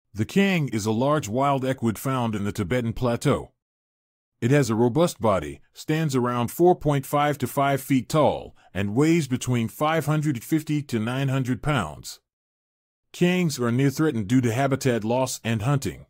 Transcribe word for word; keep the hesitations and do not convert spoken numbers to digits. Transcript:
The kiang is a large wild equid found in the Tibetan Plateau. It has a robust body, stands around four point five to five feet tall, and weighs between five hundred fifty to nine hundred pounds. Kiangs are near threatened due to habitat loss and hunting.